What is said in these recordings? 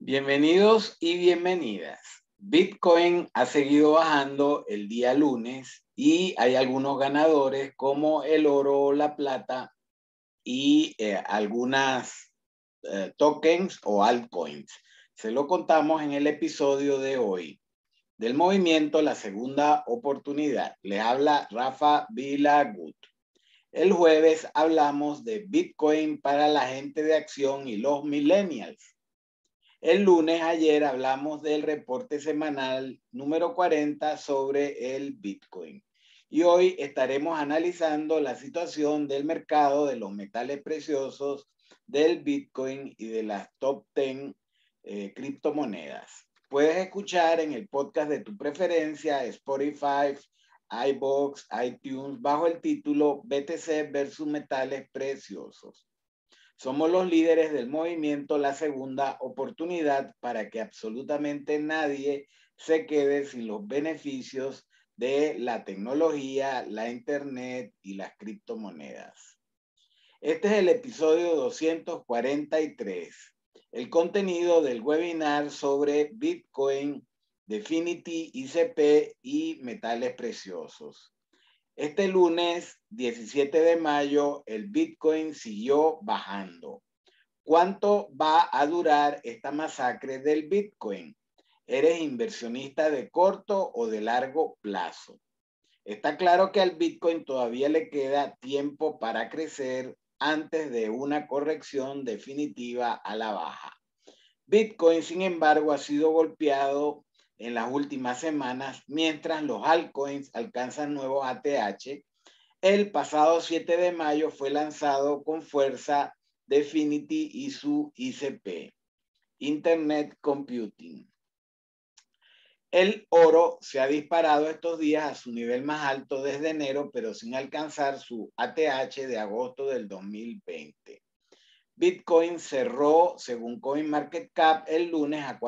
Bienvenidos y bienvenidas. Bitcoin ha seguido bajando el día lunes y hay algunos ganadores como el oro, la plata y algunas tokens o altcoins. Se lo contamos en el episodio de hoy del movimiento La Segunda Oportunidad. Le habla Rafa Vilagut. El jueves hablamos de Bitcoin para la gente de acción y los millennials. El lunes ayer hablamos del reporte semanal número 40 sobre el Bitcoin. Y hoy estaremos analizando la situación del mercado de los metales preciosos, del Bitcoin y de las top 10 criptomonedas. Puedes escuchar en el podcast de tu preferencia, Spotify, iVoox, iTunes, bajo el título BTC versus metales preciosos. Somos los líderes del movimiento La Segunda Oportunidad para que absolutamente nadie se quede sin los beneficios de la tecnología, la internet y las criptomonedas. Este es el episodio 243, el contenido del webinar sobre Bitcoin, Definity, ICP y metales preciosos. Este lunes 17 de mayo el Bitcoin siguió bajando. ¿Cuánto va a durar esta masacre del Bitcoin? ¿Eres inversionista de corto o de largo plazo? Está claro que al Bitcoin todavía le queda tiempo para crecer antes de una corrección definitiva a la baja. Bitcoin, sin embargo, ha sido golpeado en las últimas semanas mientras los altcoins alcanzan nuevos ATH. El pasado 7 de mayo fue lanzado con fuerza Definity y su ICP, Internet Computing. El oro se ha disparado estos días a su nivel más alto desde enero, pero sin alcanzar su ATH de agosto del 2020. Bitcoin cerró, según CoinMarketCap, el lunes a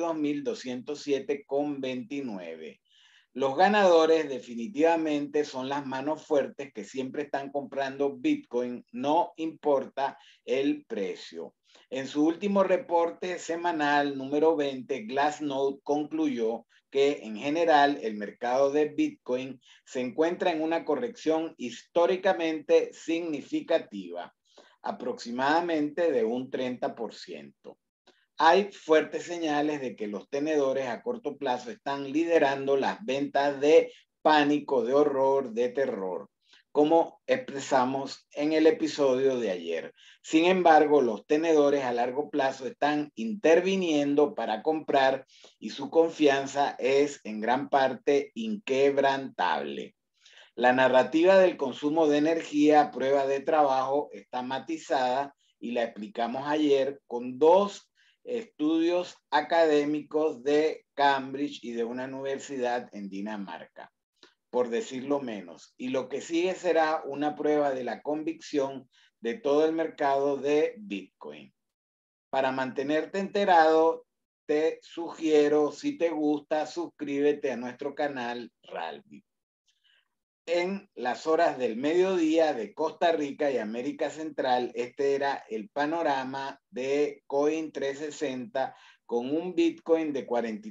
42.207,29. Los ganadores definitivamente son las manos fuertes que siempre están comprando Bitcoin, no importa el precio. En su último reporte semanal número 20, Glassnode concluyó que en general el mercado de Bitcoin se encuentra en una corrección históricamente significativa, aproximadamente de un 30%. Hay fuertes señales de que los tenedores a corto plazo están liderando las ventas de pánico, de horror, de terror, como expresamos en el episodio de ayer. Sin embargo, los tenedores a largo plazo están interviniendo para comprar y su confianza es en gran parte inquebrantable. La narrativa del consumo de energía a prueba de trabajo está matizada y la explicamos ayer con dos estudios académicos de Cambridge y de una universidad en Dinamarca, por decirlo menos. Y lo que sigue será una prueba de la convicción de todo el mercado de Bitcoin. Para mantenerte enterado, te sugiero, si te gusta, suscríbete a nuestro canal Ralby. En las horas del mediodía de Costa Rica y América Central, este era el panorama de Coin360 con un Bitcoin de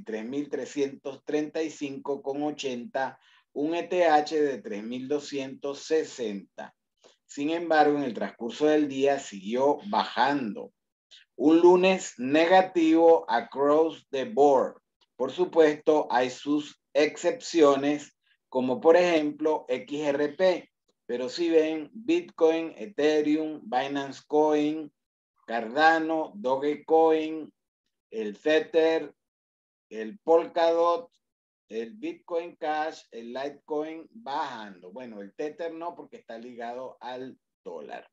43.335,80, un ETH de 3.260. Sin embargo, en el transcurso del día siguió bajando. Un lunes negativo across the board. Por supuesto, hay sus excepciones, como por ejemplo XRP, pero si ven Bitcoin, Ethereum, Binance Coin, Cardano, Dogecoin, el Tether, el Polkadot, el Bitcoin Cash, el Litecoin bajando. Bueno, el Tether no, porque está ligado al dólar.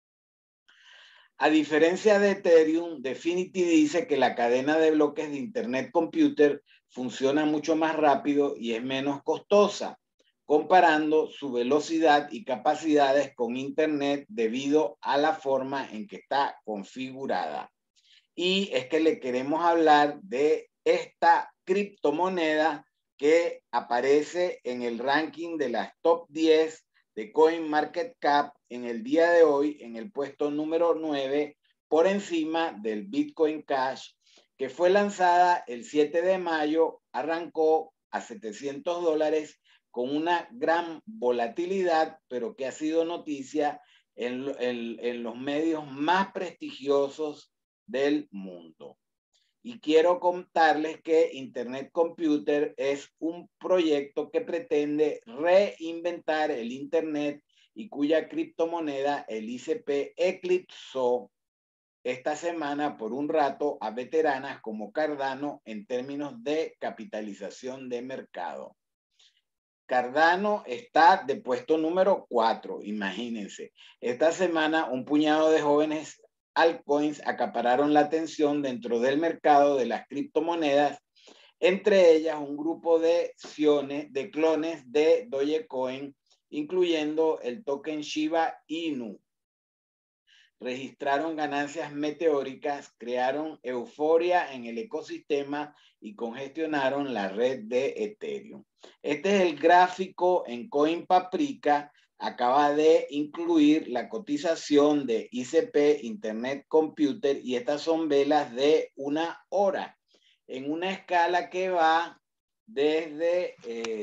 A diferencia de Ethereum, Definity dice que la cadena de bloques de Internet Computer funciona mucho más rápido y es menos costosa, comparando su velocidad y capacidades con Internet debido a la forma en que está configurada. Y es que le queremos hablar de esta criptomoneda que aparece en el ranking de las top 10 de CoinMarketCap en el día de hoy en el puesto número 9 por encima del Bitcoin Cash que fue lanzada el 7 de mayo, arrancó a $700 con una gran volatilidad, pero que ha sido noticia en los medios más prestigiosos del mundo. Y quiero contarles que Internet Computer es un proyecto que pretende reinventar el Internet y cuya criptomoneda, el ICP, eclipsó esta semana por un rato a veteranas como Cardano en términos de capitalización de mercado. Cardano está de puesto número 4, imagínense. Esta semana un puñado de jóvenes altcoins acapararon la atención dentro del mercado de las criptomonedas, entre ellas un grupo de clones de Dogecoin, incluyendo el token Shiba Inu. Registraron ganancias meteóricas, crearon euforia en el ecosistema y congestionaron la red de Ethereum. Este es el gráfico en CoinPaprika. Acaba de incluir la cotización de ICP, Internet Computer, y estas son velas de 1 hora en una escala que va desde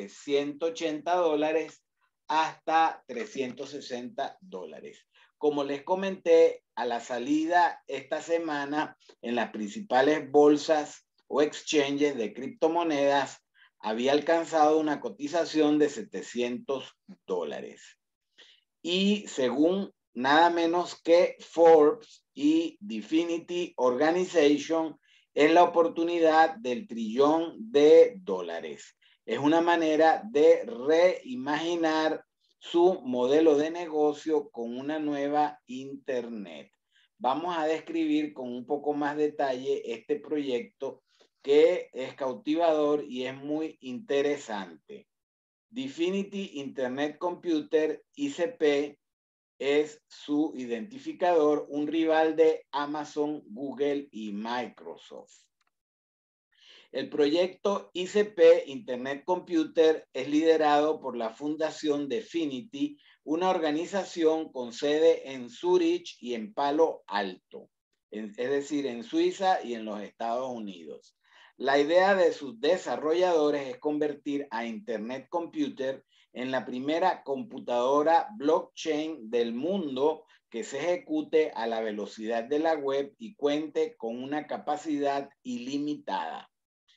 $180 hasta $360. Como les comenté, a la salida esta semana en las principales bolsas o exchanges de criptomonedas había alcanzado una cotización de $700. Y según nada menos que Forbes y Definity Organization, es la oportunidad del $1 trillón. Es una manera de reimaginar su modelo de negocio con una nueva Internet. Vamos a describir con un poco más detalle este proyecto que es cautivador y es muy interesante. Definity Internet Computer, ICP, es su identificador, un rival de Amazon, Google y Microsoft. El proyecto ICP, Internet Computer, es liderado por la Fundación Definity, una organización con sede en Zurich y en Palo Alto, es decir, en Suiza y en los Estados Unidos. La idea de sus desarrolladores es convertir a Internet Computer en la primera computadora blockchain del mundo que se ejecute a la velocidad de la web y cuente con una capacidad ilimitada.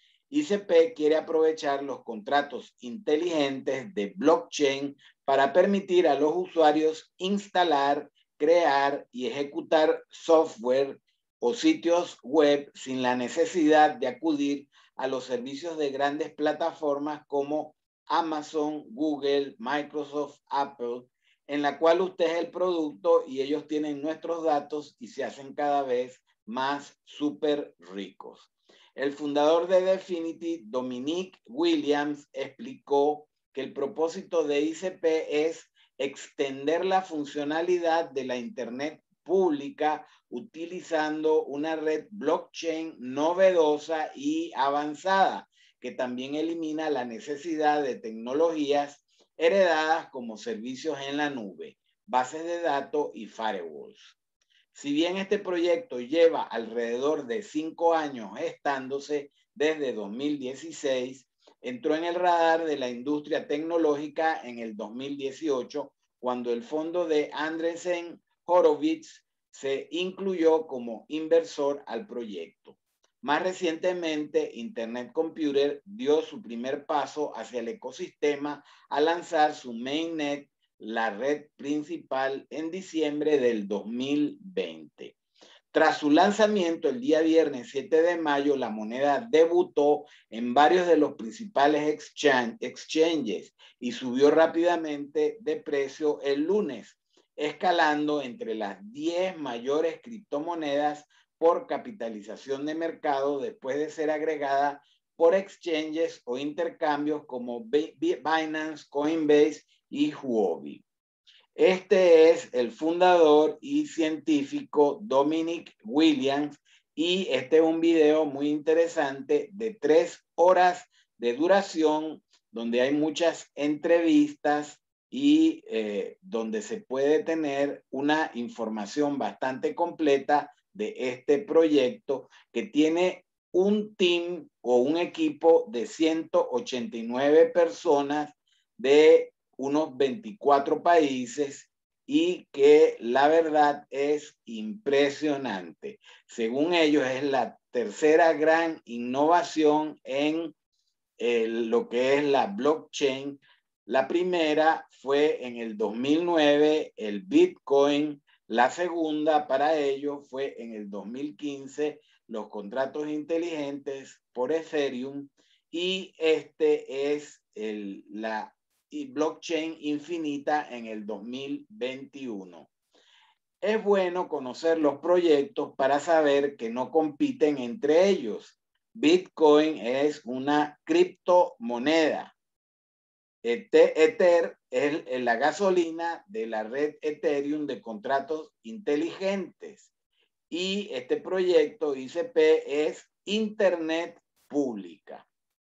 ICP quiere aprovechar los contratos inteligentes de blockchain para permitir a los usuarios instalar, crear y ejecutar software o sitios web sin la necesidad de acudir a los servicios de grandes plataformas como Amazon, Google, Microsoft, Apple, en la cual usted es el producto y ellos tienen nuestros datos y se hacen cada vez más súper ricos. El fundador de Definity, Dominic Williams, explicó que el propósito de ICP es extender la funcionalidad de la Internet pública utilizando una red blockchain novedosa y avanzada, que también elimina la necesidad de tecnologías heredadas como servicios en la nube, bases de datos y firewalls. Si bien este proyecto lleva alrededor de 5 años gestándose desde 2016, entró en el radar de la industria tecnológica en el 2018, cuando el fondo de Andreessen Horowitz se incluyó como inversor al proyecto. Más recientemente, Internet Computer dio su primer paso hacia el ecosistema al lanzar su mainnet, la red principal, en diciembre del 2020. Tras su lanzamiento el día viernes 7 de mayo, la moneda debutó en varios de los principales exchanges y subió rápidamente de precio el lunes, escalando entre las 10 mayores criptomonedas por capitalización de mercado después de ser agregada por exchanges o intercambios como Binance, Coinbase y Huobi. Este es el fundador y científico Dominic Williams y este es un video muy interesante de 3 horas de duración donde hay muchas entrevistas y donde se puede tener una información bastante completa de este proyecto que tiene un team o un equipo de 189 personas de unos 24 países y que la verdad es impresionante. Según ellos, es la tercera gran innovación en lo que es la blockchain. La primera fue en el 2009, el Bitcoin. La segunda para ellos fue en el 2015, los contratos inteligentes por Ethereum. Y este es la blockchain infinita en el 2021. Es bueno conocer los proyectos para saber que no compiten entre ellos. Bitcoin es una criptomoneda. Ether es la gasolina de la red Ethereum de contratos inteligentes. Y este proyecto ICP es Internet pública.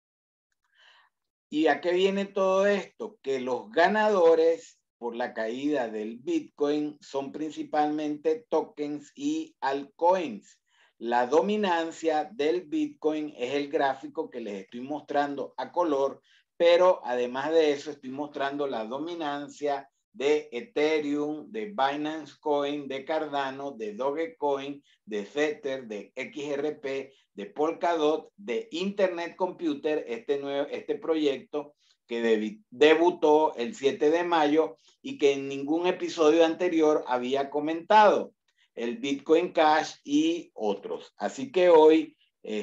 ¿Y a qué viene todo esto? Que los ganadores por la caída del Bitcoin son principalmente tokens y altcoins. La dominancia del Bitcoin es el gráfico que les estoy mostrando a color, pero además de eso estoy mostrando la dominancia de Ethereum, de Binance Coin, de Cardano, de Dogecoin, de Tether, de XRP, de Polkadot, de Internet Computer, este proyecto que debutó el 7 de mayo y que en ningún episodio anterior había comentado, el Bitcoin Cash y otros. Así que hoy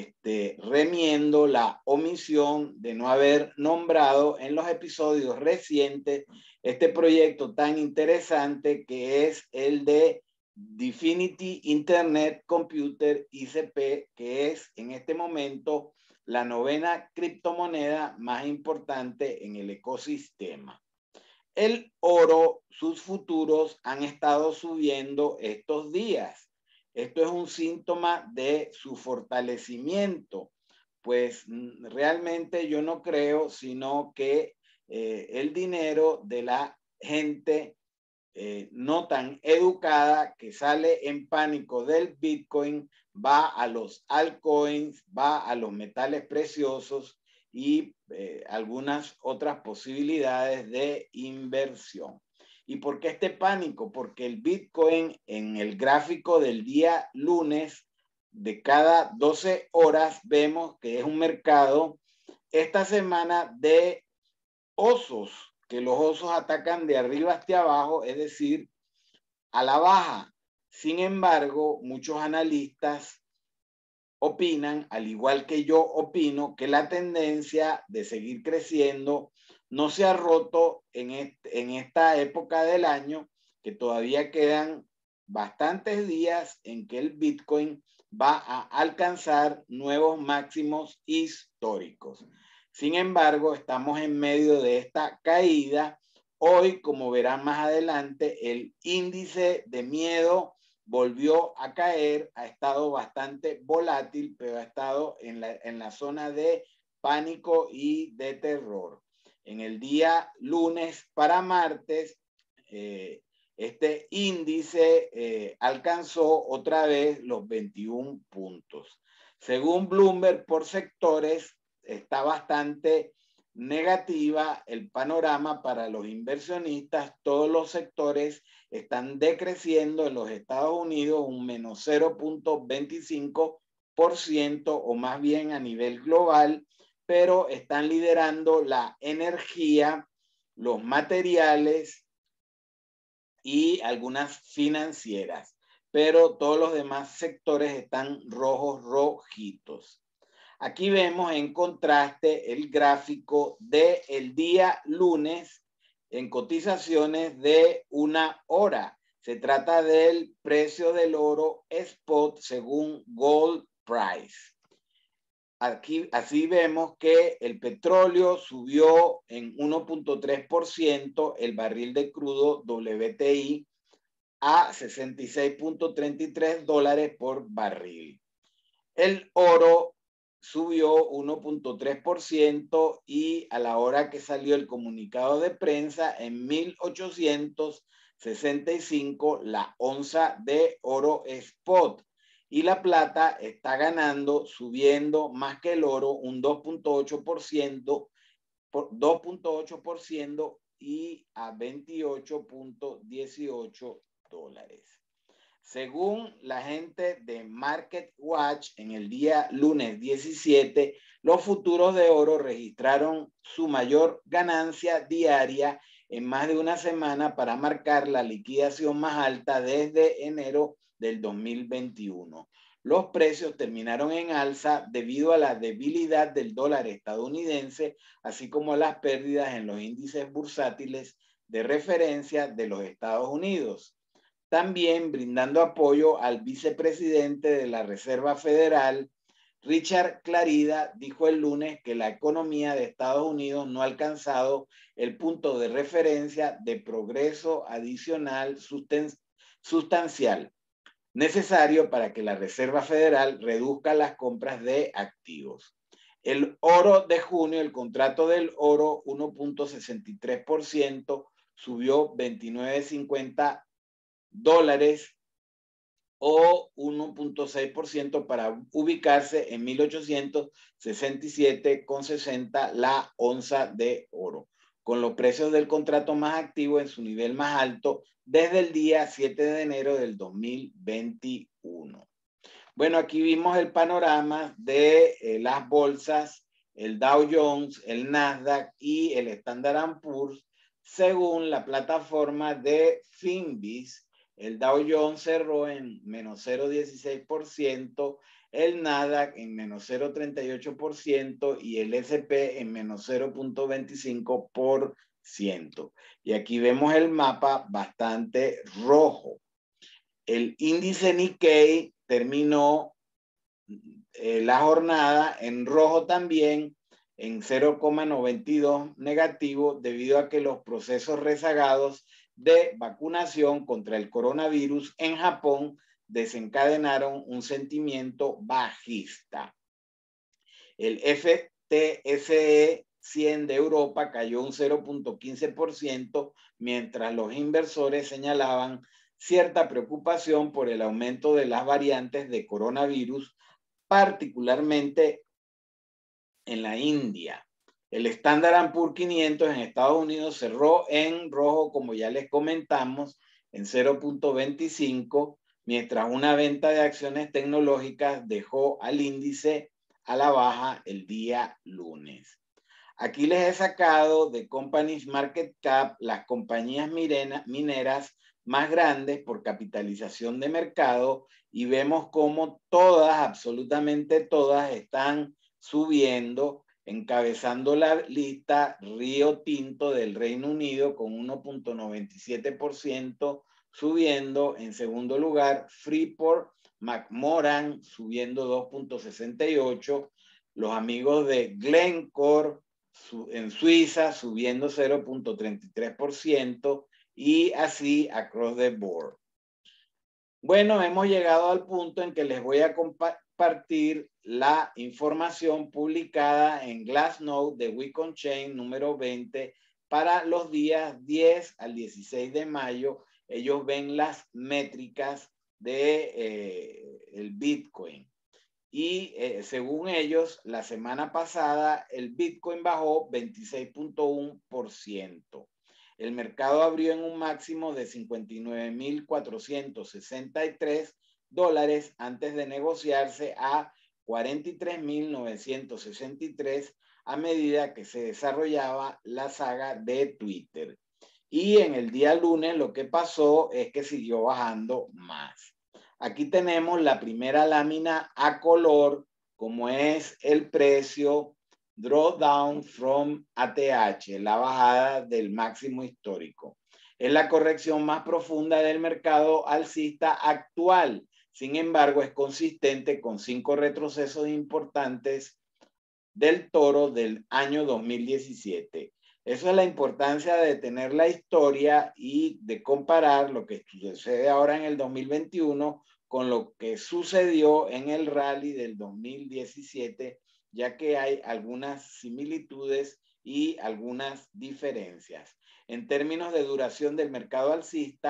remiendo la omisión de no haber nombrado en los episodios recientes este proyecto tan interesante que es el de Definity Internet Computer ICP, que es en este momento la novena criptomoneda más importante en el ecosistema. El oro, sus futuros han estado subiendo estos días. Esto es un síntoma de su fortalecimiento, pues realmente yo no creo, sino que el dinero de la gente no tan educada que sale en pánico del Bitcoin va a los altcoins, va a los metales preciosos y algunas otras posibilidades de inversión. ¿Y por qué este pánico? Porque el Bitcoin en el gráfico del día lunes de cada 12 horas vemos que es un mercado esta semana de osos, que los osos atacan de arriba hacia abajo, es decir, a la baja. Sin embargo, muchos analistas opinan, al igual que yo opino, que la tendencia de seguir creciendo no se ha roto en esta época del año, que todavía quedan bastantes días en que el Bitcoin va a alcanzar nuevos máximos históricos. Sin embargo, estamos en medio de esta caída. Hoy, como verán más adelante, el índice de miedo volvió a caer, ha estado bastante volátil, pero ha estado en la zona de pánico y de terror. En el día lunes para martes, este índice alcanzó otra vez los 21 puntos. Según Bloomberg, por sectores, está bastante negativa el panorama para los inversionistas. Todos los sectores están decreciendo en los Estados Unidos un menos 0.25% o más bien a nivel global, pero están liderando la energía, los materiales y algunas financieras, pero todos los demás sectores están rojitos. Aquí vemos en contraste el gráfico del día lunes en cotizaciones de una hora. Se trata del precio del oro spot según Gold Price. Aquí, así vemos que el petróleo subió en 1.3%, el barril de crudo WTI a $66.33 por barril. El oro subió 1.3% y a la hora que salió el comunicado de prensa en 1.865 la onza de oro spot. y la plata está ganando, subiendo más que el oro, un 2.8% y a $28.18. Según la gente de Market Watch, en el día lunes 17, los futuros de oro registraron su mayor ganancia diaria en más de una semana para marcar la liquidación más alta desde enero del 2021. Los precios terminaron en alza debido a la debilidad del dólar estadounidense, así como las pérdidas en los índices bursátiles de referencia de los Estados Unidos. También brindando apoyo al vicepresidente de la Reserva Federal, Richard Clarida, dijo el lunes que la economía de Estados Unidos no ha alcanzado el punto de referencia de progreso adicional sustancial necesario para que la Reserva Federal reduzca las compras de activos. El oro de junio, el contrato del oro 1.63%, subió 29.50 dólares o 1.6% para ubicarse en 1867,60 la onza de oro, con los precios del contrato más activo en su nivel más alto desde el día 7 de enero del 2021. Bueno, aquí vimos el panorama de las bolsas, el Dow Jones, el Nasdaq y el Standard & Poor's, según la plataforma de Finviz. El Dow Jones cerró en menos 0.16%, el Nasdaq en menos 0.38% y el S&P en menos 0.25%. Y aquí vemos el mapa bastante rojo. El índice Nikkei terminó la jornada en rojo también, en 0,92 negativo, debido a que los procesos rezagados de vacunación contra el coronavirus en Japón desencadenaron un sentimiento bajista. El FTSE 100 de Europa cayó un 0.15%, mientras los inversores señalaban cierta preocupación por el aumento de las variantes de coronavirus, particularmente en la India. El Standard & Poor's 500 en Estados Unidos cerró en rojo, como ya les comentamos, en 0.25, mientras una venta de acciones tecnológicas dejó al índice a la baja el día lunes. Aquí les he sacado de Companies Market Cap las compañías mineras más grandes por capitalización de mercado y vemos cómo todas, absolutamente todas, están subiendo, encabezando la lista Río Tinto del Reino Unido con 1.97% subiendo. En segundo lugar, Freeport-McMoRan subiendo 2.68%. Los amigos de Glencore en Suiza subiendo 0.33% y así across the board. Bueno, hemos llegado al punto en que les voy a compartir la información publicada en Glassnode de Week on Chain número 20 para los días 10 al 16 de mayo. Ellos ven las métricas de el Bitcoin. Y según ellos, la semana pasada el Bitcoin bajó 26.1%. El mercado abrió en un máximo de $59.463 antes de negociarse a $43.963 a medida que se desarrollaba la saga de Twitter. Y en el día lunes lo que pasó es que siguió bajando más. Aquí tenemos la primera lámina a color, como es el precio Drawdown from ATH, la bajada del máximo histórico. Es la corrección más profunda del mercado alcista actual. Sin embargo, es consistente con 5 retrocesos importantes del toro del año 2017. Eso es la importancia de tener la historia y de comparar lo que sucede ahora en el 2021 con lo que sucedió en el rally del 2017, ya que hay algunas similitudes y algunas diferencias. En términos de duración del mercado alcista,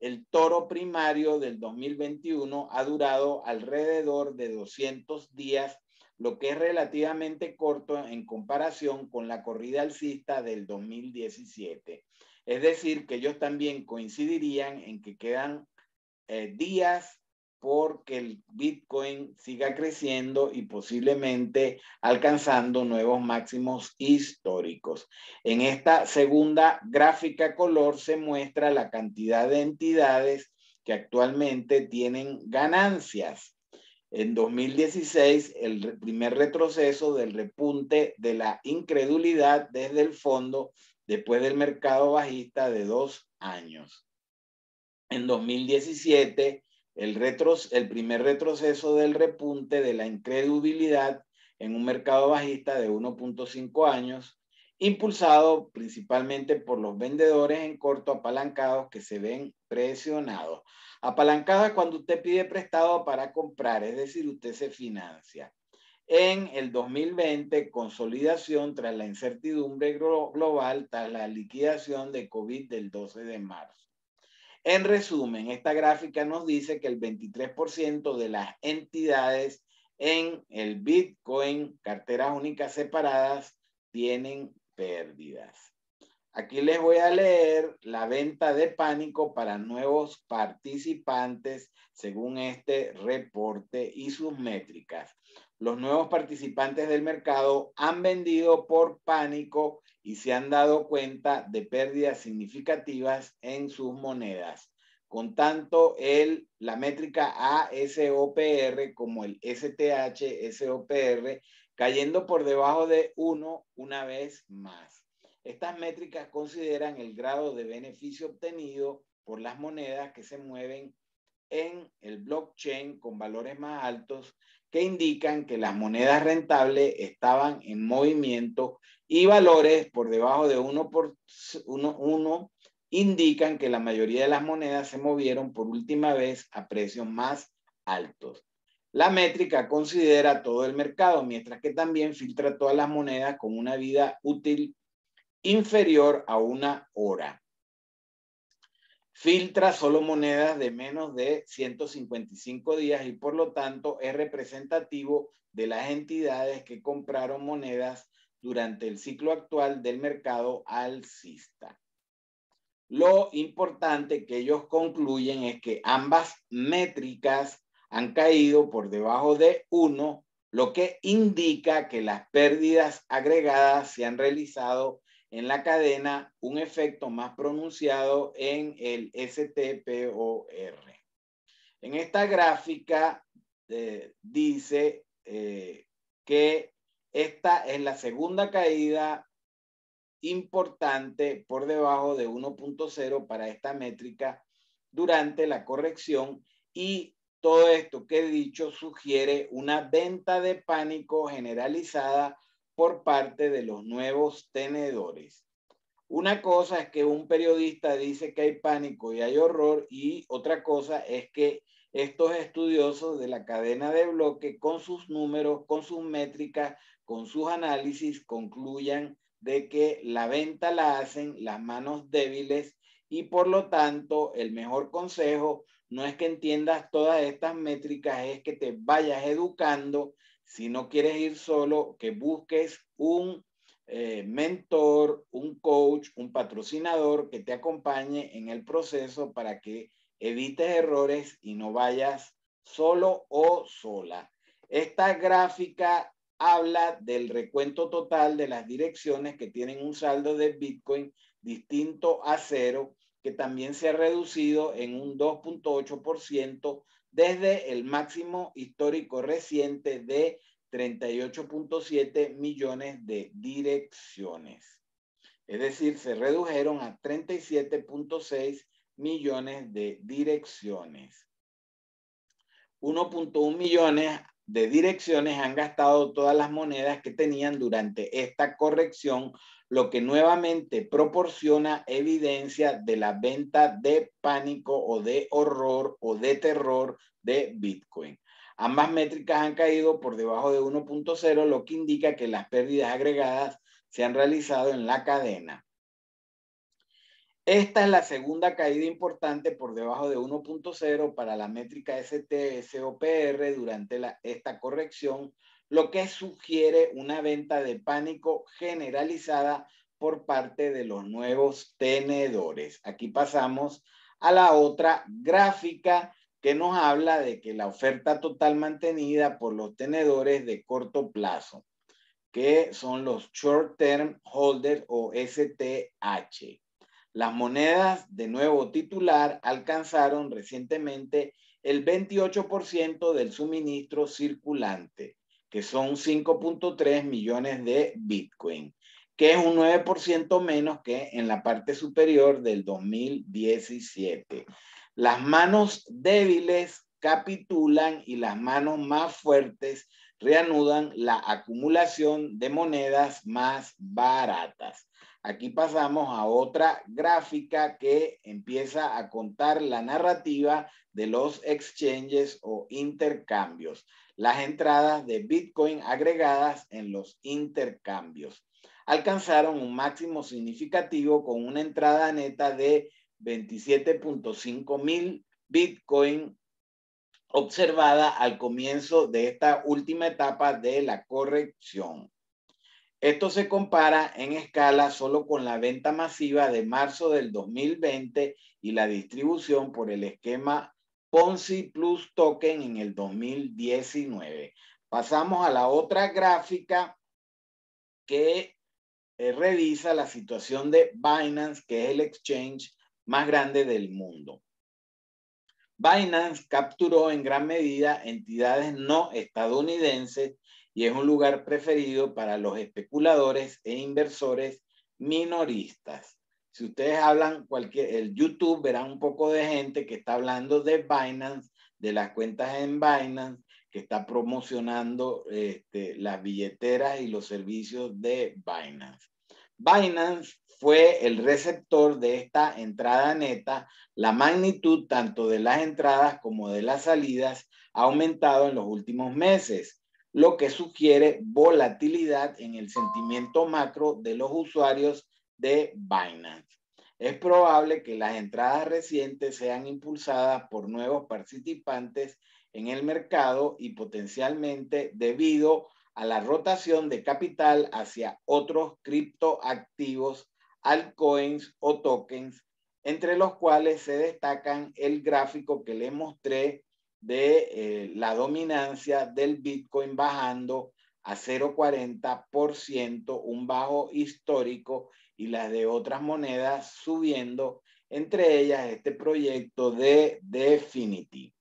el toro primario del 2021 ha durado alrededor de 200 días, lo que es relativamente corto en comparación con la corrida alcista del 2017. Es decir, que ellos también coincidirían en que quedan días porque el Bitcoin siga creciendo y posiblemente alcanzando nuevos máximos históricos. En esta segunda gráfica color se muestra la cantidad de entidades que actualmente tienen ganancias. En 2016, el primer retroceso del repunte de la incredulidad desde el fondo después del mercado bajista de 2 años. En 2017, el primer retroceso del repunte de la incredulidad en un mercado bajista de 1.5 años, impulsado principalmente por los vendedores en corto apalancados que se ven presionados. Apalancado es cuando usted pide prestado para comprar, es decir, usted se financia. En el 2020, consolidación tras la incertidumbre global tras la liquidación de COVID del 12 de marzo. En resumen, esta gráfica nos dice que el 23% de las entidades en el Bitcoin, carteras únicas separadas, tienen pérdidas. Aquí les voy a leer la venta de pánico para nuevos participantes según este reporte y sus métricas. Los nuevos participantes del mercado han vendido por pánico y se han dado cuenta de pérdidas significativas en sus monedas, con tanto la métrica ASOPR como el STH-SOPR cayendo por debajo de 1 una vez más. Estas métricas consideran el grado de beneficio obtenido por las monedas que se mueven en el blockchain con valores más altos que indican que las monedas rentables estaban en movimiento y valores por debajo de 1 indican que la mayoría de las monedas se movieron por última vez a precios más altos. La métrica considera todo el mercado, mientras que también filtra todas las monedas con una vida útil inferior a 1 hora. Filtra solo monedas de menos de 155 días y por lo tanto es representativo de las entidades que compraron monedas durante el ciclo actual del mercado alcista. Lo importante que ellos concluyen es que ambas métricas han caído por debajo de 1, lo que indica que las pérdidas agregadas se han realizado en la cadena, un efecto más pronunciado en el STPOR. En esta gráfica dice que esta es la segunda caída importante por debajo de 1.0 para esta métrica durante la corrección, y todo esto que he dicho sugiere una venta de pánico generalizada por parte de los nuevos tenedores. Una cosa es que un periodista dice que hay pánico y hay horror, y otra cosa es que estos estudiosos de la cadena de bloque con sus números, con sus métricas, con sus análisis concluyan de que la venta la hacen las manos débiles, y por lo tanto el mejor consejo no es que entiendas todas estas métricas, es que te vayas educando. Si no quieres ir solo, que busques un mentor, un coach, un patrocinador que te acompañe en el proceso para que evites errores y no vayas solo o sola. Esta gráfica habla del recuento total de las direcciones que tienen un saldo de Bitcoin distinto a 0, que también se ha reducido en un 2.8% desde el máximo histórico reciente de 38.7 millones de direcciones. Es decir, se redujeron a 37.6 millones de direcciones. 1.1 millones de direcciones han gastado todas las monedas que tenían durante esta corrección, lo que nuevamente proporciona evidencia de la venta de pánico o de horror o de terror de Bitcoin. Ambas métricas han caído por debajo de 1.0, lo que indica que las pérdidas agregadas se han realizado en la cadena. Esta es la segunda caída importante por debajo de 1.0 para la métrica ST-SOPR durante esta corrección, lo que sugiere una venta de pánico generalizada por parte de los nuevos tenedores. Aquí pasamos a la otra gráfica que nos habla de que la oferta total mantenida por los tenedores de corto plazo, que son los Short Term Holders o STH. Las monedas de nuevo titular alcanzaron recientemente el 28% del suministro circulante, que son 5.3 millones de Bitcoin, que es un 9% menos que en la parte superior del 2017. Las manos débiles capitulan y las manos más fuertes reanudan la acumulación de monedas más baratas. Aquí pasamos a otra gráfica que empieza a contar la narrativa de los exchanges o intercambios, las entradas de Bitcoin agregadas en los intercambios. Alcanzaron un máximo significativo con una entrada neta de 27.5 mil Bitcoin observada al comienzo de esta última etapa de la corrección. Esto se compara en escala solo con la venta masiva de marzo del 2020 y la distribución por el esquema Ponzi Plus Token en el 2019. Pasamos a la otra gráfica que revisa la situación de Binance, que es el exchange más grande del mundo. Binance capturó en gran medida entidades no estadounidenses y es un lugar preferido para los especuladores e inversores minoristas. Si ustedes hablan el YouTube, verán un poco de gente que está hablando de Binance, de las cuentas en Binance, que está promocionando las billeteras y los servicios de Binance. Binance fue el receptor de esta entrada neta. La magnitud tanto de las entradas como de las salidas ha aumentado en los últimos meses, lo que sugiere volatilidad en el sentimiento macro de los usuarios de Binance. Es probable que las entradas recientes sean impulsadas por nuevos participantes en el mercado y potencialmente debido a la rotación de capital hacia otros criptoactivos, altcoins o tokens, entre los cuales se destacan el gráfico que les mostré de la dominancia del Bitcoin bajando a 0,40%, un bajo histórico, y las de otras monedas subiendo, entre ellas este proyecto de Definity.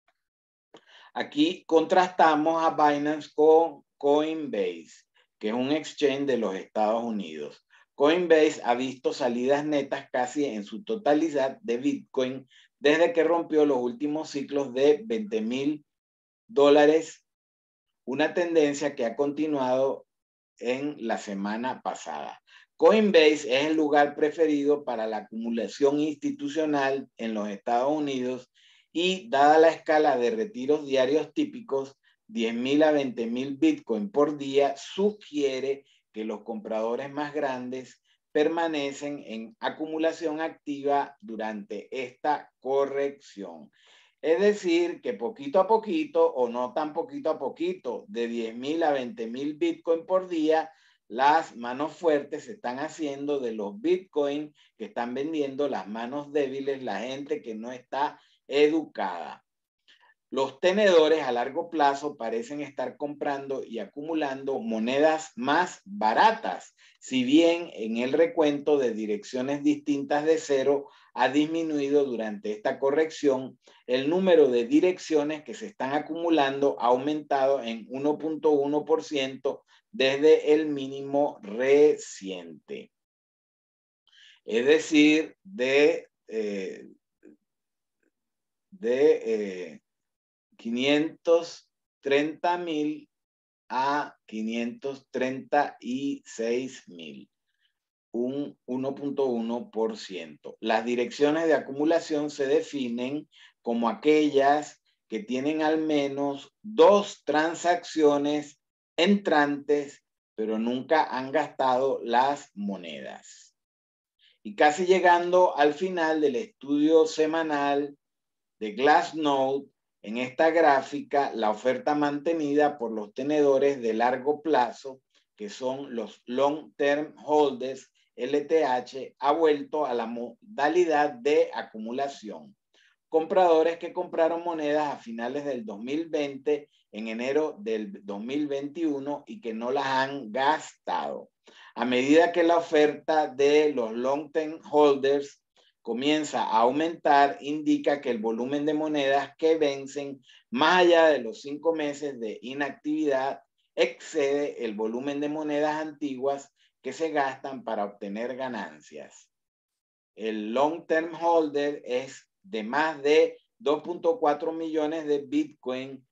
Aquí contrastamos a Binance con Coinbase, que es un exchange de los Estados Unidos. Coinbase ha visto salidas netas casi en su totalidad de Bitcoin desde que rompió los últimos ciclos de $20,000, una tendencia que ha continuado en la semana pasada. Coinbase es el lugar preferido para la acumulación institucional en los Estados Unidos y dada la escala de retiros diarios típicos, 10,000 a 20,000 Bitcoin por día, sugiere que los compradores más grandes permanecen en acumulación activa durante esta corrección. Es decir, que poquito a poquito, o no tan poquito a poquito, de 10,000 a 20,000 Bitcoin por día, las manos fuertes se están haciendo de los Bitcoin que están vendiendo las manos débiles, la gente que no está educada. Los tenedores a largo plazo parecen estar comprando y acumulando monedas más baratas, si bien en el recuento de direcciones distintas de cero ha disminuido durante esta corrección, el número de direcciones que se están acumulando ha aumentado en 1.1% desde el mínimo reciente. Es decir, de 530,000 a 536,000, un 1.1%. Las direcciones de acumulación se definen como aquellas que tienen al menos 2 transacciones entrantes, pero nunca han gastado las monedas. Y casi llegando al final del estudio semanal de Glassnode, en esta gráfica, la oferta mantenida por los tenedores de largo plazo, que son los Long Term Holders, LTH, ha vuelto a la modalidad de acumulación. Compradores que compraron monedas a finales del 2020, en enero del 2021 y que no las han gastado. A medida que la oferta de los long term holders comienza a aumentar, indica que el volumen de monedas que vencen más allá de los 5 meses de inactividad excede el volumen de monedas antiguas que se gastan para obtener ganancias. El long term holder es de más de 2.4 millones de Bitcoin,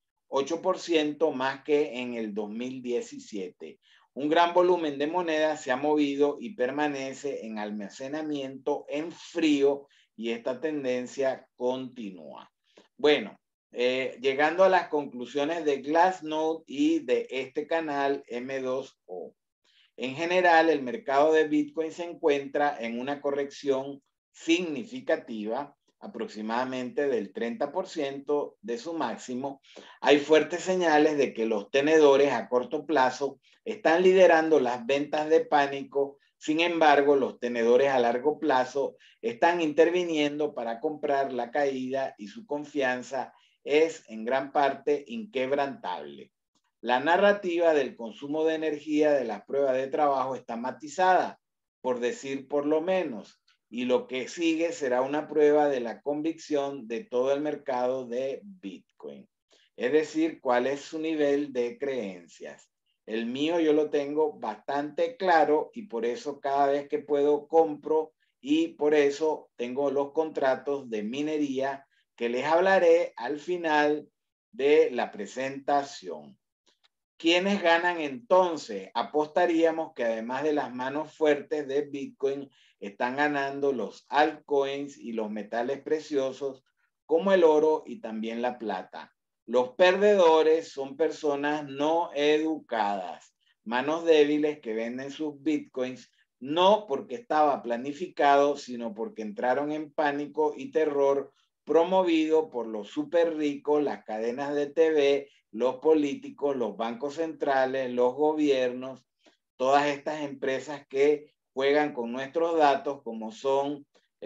8% más que en el 2017. Un gran volumen de monedas se ha movido y permanece en almacenamiento en frío y esta tendencia continúa. Bueno, llegando a las conclusiones de Glassnode y de este canal M2O. En general, el mercado de Bitcoin se encuentra en una corrección significativa, aproximadamente del 30% de su máximo. Hay fuertes señales de que los tenedores a corto plazo están liderando las ventas de pánico. Sin embargo, los tenedores a largo plazo están interviniendo para comprar la caída y su confianza es en gran parte inquebrantable. La narrativa del consumo de energía de las pruebas de trabajo está matizada, por decir por lo menos, y lo que sigue será una prueba de la convicción de todo el mercado de Bitcoin. Es decir, cuál es su nivel de creencias. El mío yo lo tengo bastante claro y por eso cada vez que puedo compro y por eso tengo los contratos de minería que les hablaré al final de la presentación. ¿Quiénes ganan entonces? Apostaríamos que además de las manos fuertes de Bitcoin, están ganando los altcoins y los metales preciosos como el oro y también la plata. Los perdedores son personas no educadas, manos débiles que venden sus Bitcoins no porque estaba planificado, sino porque entraron en pánico y terror promovido por los súper ricos, las cadenas de TV, los políticos, los bancos centrales, los gobiernos, todas estas empresas que juegan con nuestros datos como son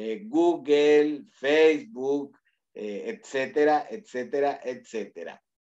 Google, Facebook, etcétera, etcétera, etcétera.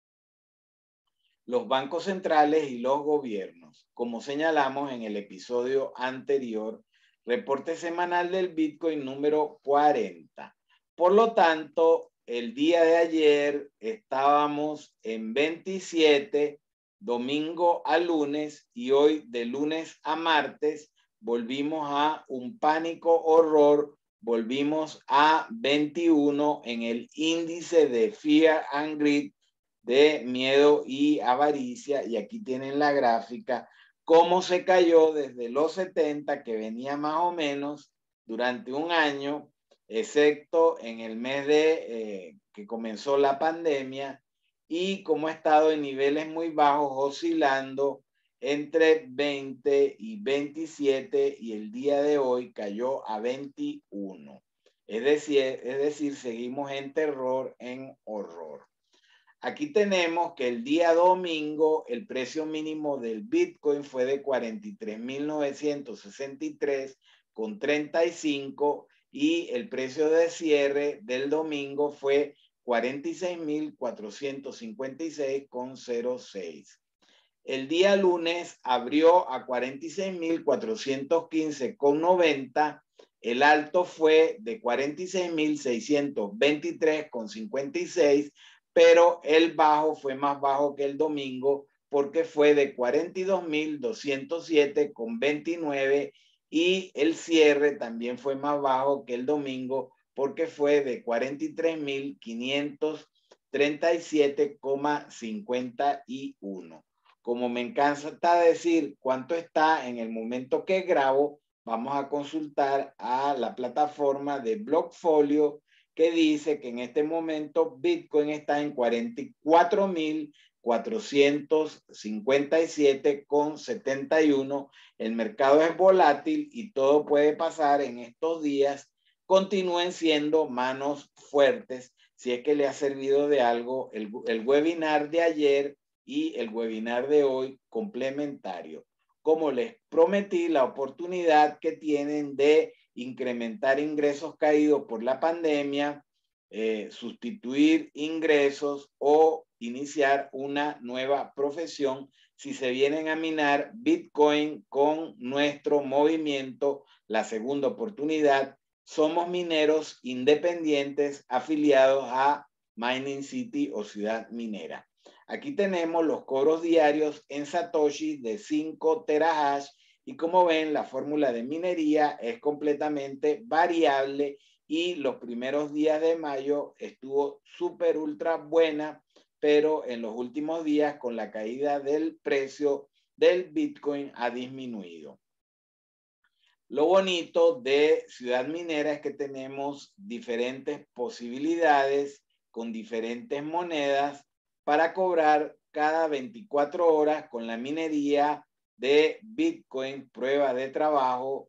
Los bancos centrales y los gobiernos, como señalamos en el episodio anterior, reporte semanal del Bitcoin número 40. Por lo tanto, el día de ayer estábamos en 27, domingo a lunes, y hoy de lunes a martes volvimos a un pánico horror, volvimos a 21 en el índice de Fear and Greed, de miedo y avaricia, y aquí tienen la gráfica, cómo se cayó desde los 70, que venía más o menos durante un año, excepto en el mes de que comenzó la pandemia, y cómo ha estado en niveles muy bajos, oscilando entre 20 y 27, y el día de hoy cayó a 21. Es decir, seguimos en terror, en horror. Aquí tenemos que el día domingo el precio mínimo del Bitcoin fue de 43.963,35 y el precio de cierre del domingo fue 46.456,06. El día lunes abrió a 46.415,90. El alto fue de 46.623,56, pero el bajo fue más bajo que el domingo porque fue de 42.207,29 y el cierre también fue más bajo que el domingo porque fue de 43.537,51. Como me encanta decir cuánto está en el momento que grabo, vamos a consultar a la plataforma de Blockfolio, que dice que en este momento Bitcoin está en 44.400 457,71. El mercado es volátil y todo puede pasar en estos días. Continúen siendo manos fuertes si es que le ha servido de algo el webinar de ayer y el webinar de hoy complementario. Como les prometí, la oportunidad que tienen de incrementar ingresos caídos por la pandemia, sustituir ingresos o iniciar una nueva profesión si se vienen a minar Bitcoin con nuestro movimiento, la segunda oportunidad. Somos mineros independientes afiliados a Mining City o Ciudad Minera. Aquí tenemos los cobros diarios en Satoshi de 5 terahash y como ven, la fórmula de minería es completamente variable y los primeros días de mayo estuvo súper ultra buena, pero en los últimos días con la caída del precio del Bitcoin ha disminuido. Lo bonito de Ciudad Minera es que tenemos diferentes posibilidades con diferentes monedas para cobrar cada 24 horas con la minería de Bitcoin, prueba de trabajo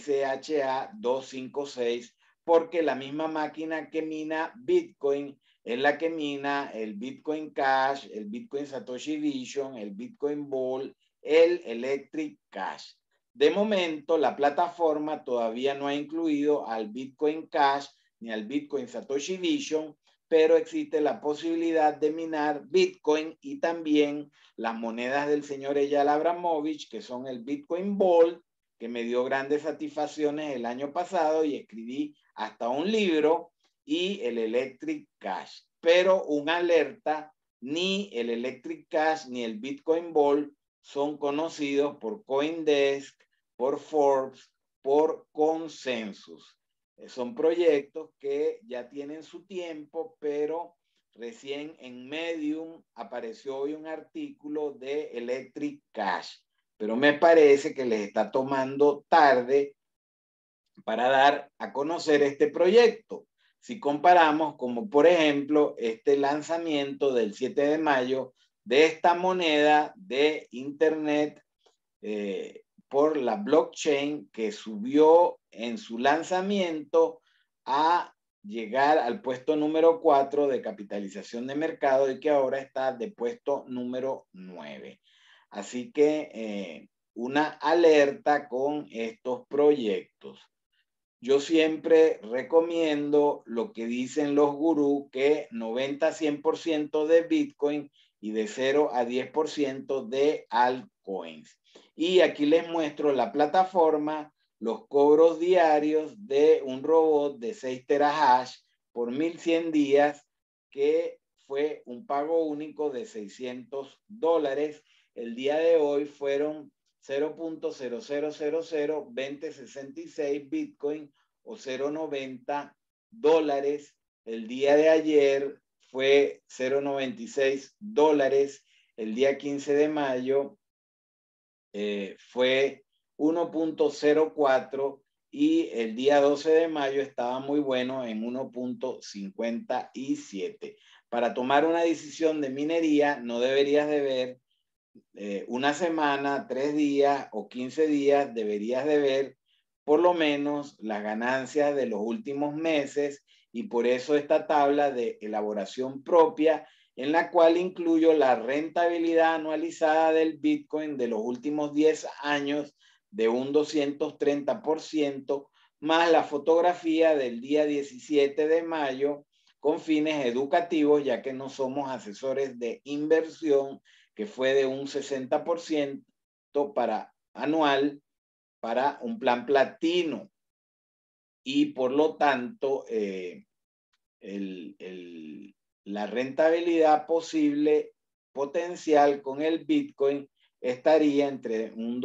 SHA-256, porque la misma máquina que mina Bitcoin es la que mina el Bitcoin Cash, el Bitcoin Satoshi Vision, el Bitcoin Ball, el Electric Cash. De momento, la plataforma todavía no ha incluido al Bitcoin Cash ni al Bitcoin Satoshi Vision, pero existe la posibilidad de minar Bitcoin y también las monedas del señor Eyal Abramovich, que son el Bitcoin Ball, que me dio grandes satisfacciones el año pasado y escribí hasta un libro, y el Electric Cash. Pero una alerta, ni el Electric Cash ni el Bitcoin Ball son conocidos por CoinDesk, por Forbes, por Consensus. Son proyectos que ya tienen su tiempo, pero recién en Medium apareció hoy un artículo de Electric Cash, pero me parece que les está tomando tarde para dar a conocer este proyecto. Si comparamos como por ejemplo este lanzamiento del 7 de mayo de esta moneda de internet por la blockchain que subió en su lanzamiento a llegar al puesto número 4 de capitalización de mercado y que ahora está de puesto número 9. Así que una alerta con estos proyectos. Yo siempre recomiendo lo que dicen los gurús, que 90-100% de Bitcoin y de 0 a 10% de altcoins. Y aquí les muestro la plataforma, los cobros diarios de un robot de 6 terahash por 1100 días, que fue un pago único de $600. El día de hoy fueron 0.00002066 Bitcoin o $0.90. El día de ayer fue $0.96. El día 15 de mayo fue 1.04 y el día 12 de mayo estaba muy bueno en 1.57. Para tomar una decisión de minería no deberías de ver una semana, 3 días o 15 días, deberías de ver por lo menos las ganancias de los últimos meses, y por eso esta tabla de elaboración propia en la cual incluyo la rentabilidad anualizada del Bitcoin de los últimos 10 años de un 230%, más la fotografía del día 17 de mayo con fines educativos, ya que no somos asesores de inversión, que fue de un 60% para anual para un plan platino. Y por lo tanto, la rentabilidad posible potencial con el Bitcoin estaría entre un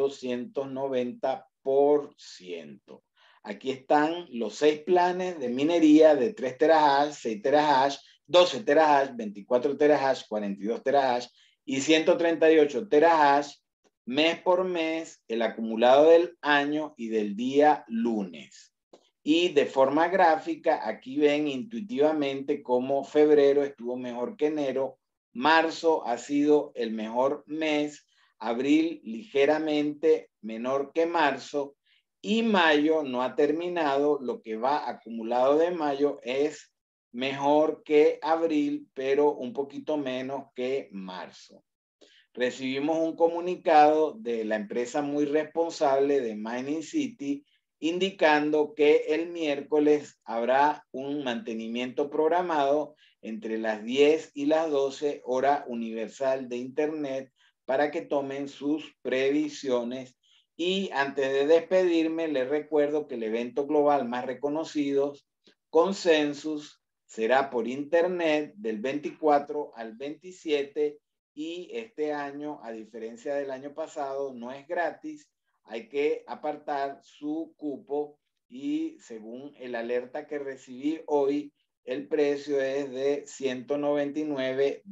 290%. Aquí están los 6 planes de minería de 3 terahash, 6 terahash, 12 terahash, 24 terahash, 42 terahash y 138 terahash mes por mes, el acumulado del año y del día lunes. Y de forma gráfica, aquí ven intuitivamente cómo febrero estuvo mejor que enero Marzo ha sido el mejor mes, abril ligeramente menor que marzo y mayo no ha terminado. Lo que va acumulado de mayo es mejor que abril, pero un poquito menos que marzo. Recibimos un comunicado de la empresa muy responsable de Mining City indicando que el miércoles habrá un mantenimiento programado entre las 10 y las 12 hora universal de Internet para que tomen sus previsiones. Y antes de despedirme, les recuerdo que el evento global más reconocido, Consensus, será por Internet del 24 al 27 y este año, a diferencia del año pasado, no es gratis. Hay que apartar su cupo y según el alerta que recibí hoy, el precio es de $199.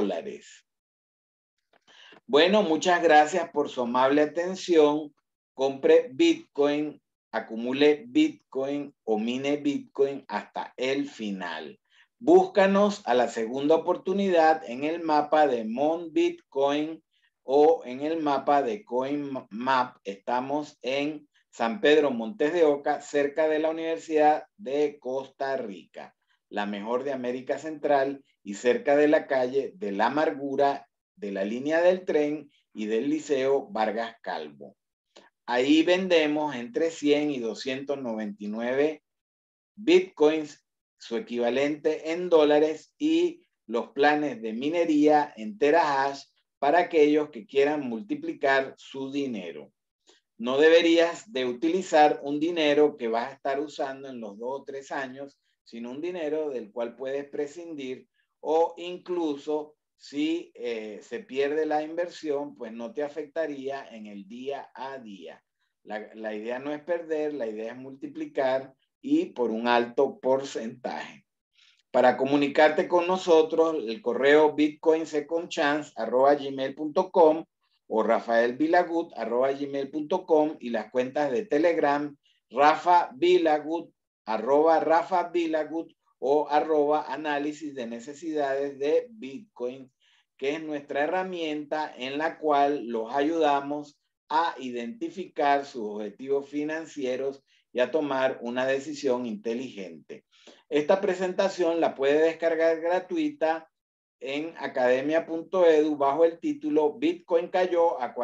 Bueno, muchas gracias por su amable atención. Compre Bitcoin, acumule Bitcoin o mine Bitcoin hasta el final. Búscanos a la segunda oportunidad en el mapa de Mon Bitcoin o en el mapa de CoinMap. Estamos en San Pedro Montes de Oca, cerca de la Universidad de Costa Rica, la mejor de América Central, y cerca de la calle de la Amargura, de la línea del tren y del Liceo Vargas Calvo. Ahí vendemos entre 100 y 299 bitcoins, su equivalente en dólares, y los planes de minería en terahash para aquellos que quieran multiplicar su dinero. No deberías de utilizar un dinero que vas a estar usando en los 2 o 3 años, sino un dinero del cual puedes prescindir, o incluso si se pierde la inversión, pues no te afectaría en el día a día. La idea no es perder, la idea es multiplicar y por un alto porcentaje. Para comunicarte con nosotros, el correo bitcoinsecondchance@gmail.com o rafaelvilagut@gmail.com y las cuentas de Telegram rafavilagut, @rafavilagut o @análisis de necesidades de Bitcoin, que es nuestra herramienta en la cual los ayudamos a identificar sus objetivos financieros y a tomar una decisión inteligente. Esta presentación la puede descargar gratuita en academia.edu bajo el título Bitcoin cayó a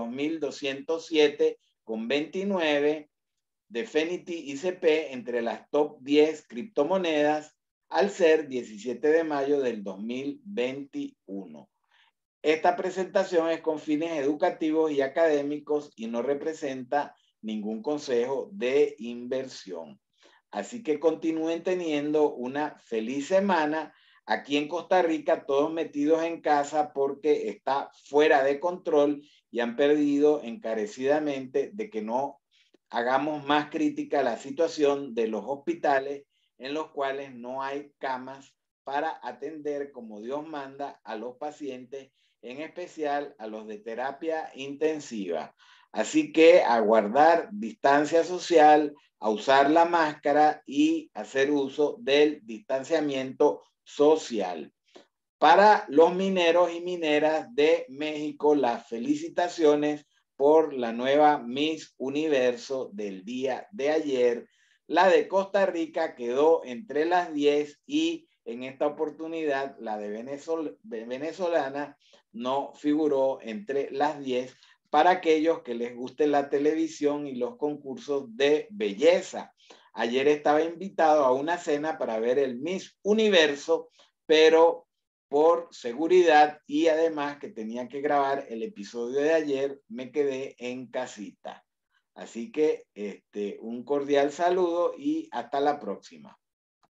42.207,29, Definity ICP entre las top 10 criptomonedas al ser 17 de mayo del 2021. Esta presentación es con fines educativos y académicos y no representa ningún consejo de inversión. Así que continúen teniendo una feliz semana. Aquí en Costa Rica, todos metidos en casa porque está fuera de control y han perdido encarecidamente de que no hagamos más crítica la situación de los hospitales en los cuales no hay camas para atender como Dios manda a los pacientes, en especial a los de terapia intensiva. Así que a guardar distancia social, a usar la máscara y hacer uso del distanciamiento social. Para los mineros y mineras de México, las felicitaciones por la nueva Miss Universo del día de ayer. La de Costa Rica quedó entre las 10 y en esta oportunidad la de venezolana no figuró entre las 10 para aquellos que les guste la televisión y los concursos de belleza. Ayer estaba invitado a una cena para ver el Miss Universo, pero por seguridad y además que tenía que grabar el episodio de ayer, me quedé en casita. Así que un cordial saludo y hasta la próxima.